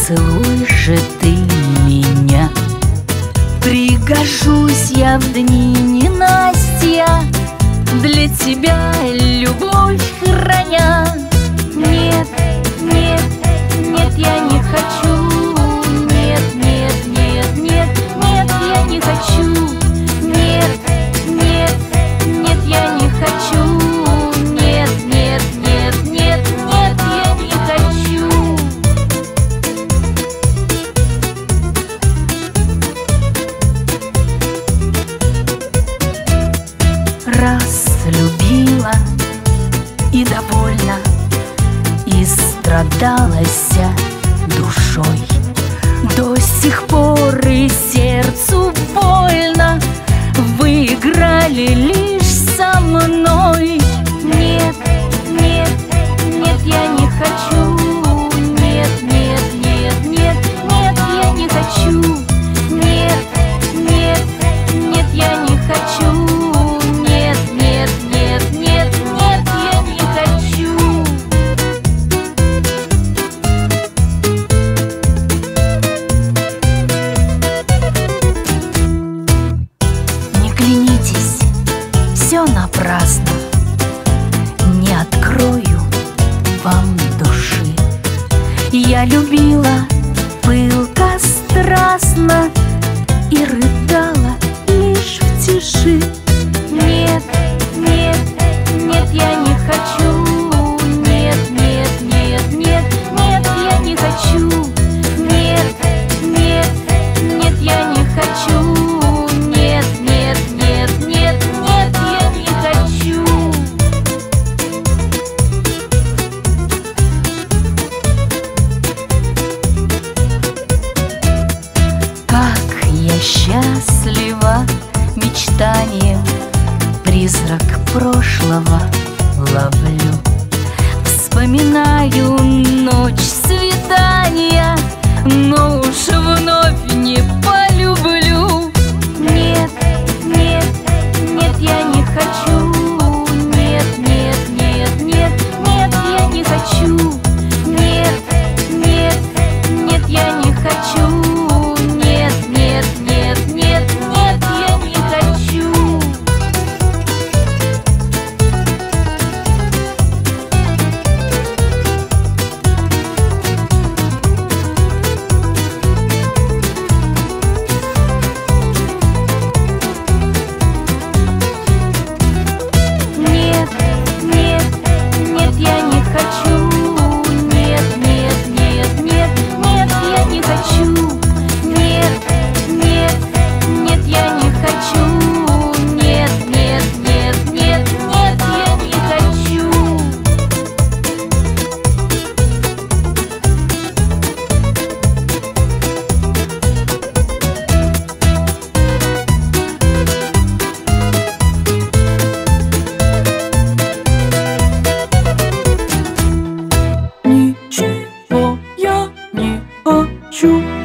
Поцелуй же ты меня. Пригожусь я в дни ненастья, для тебя любовь храня. Нет, нет, нет, я не хочу. Нет, нет, нет, нет, нет, я не хочу. Нет, нет, нет, я не хочу. Нет, нет, нет, нет, нет, я не хочу. Раз любила и довольна, и страдалась душой. До сих пор и сердцу больно, вы играли лишь со мной. Нет, нет, нет, я не хочу. Нет, нет, нет, нет, нет, я не хочу. Нет, нет, нет, я не хочу. Нет, нет, нет, нет, нет, я не хочу. Не клянитесь, все напрасно, не открою вам души. Я любила пылко, страстно и рыдала лишь в тиши. Нет, нет, нет, я не хочу. Нет, нет, нет, нет, нет, я не хочу. Нет, нет, нет, я не хочу. Нет, нет, нет, нет, нет, я не хочу. Как я счастлива мечтанием, призрак прошлого ловлю. Вспоминаю ночь свидания, но уж вновь не полюблю. Нет, нет, нет, я не хочу. Нет, нет, нет, нет, нет, я не хочу. Нет, нет, нет, я не хочу. Нет, нет, нет, нет, нет, я не хочу. Нет, нет, нет, я не хочу. Нет, нет, нет, нет, нет, я не хочу. Нет, нет, нет, я не хочу. Нет, нет, нет, нет, нет, я не хочу. Ничего я не хочу.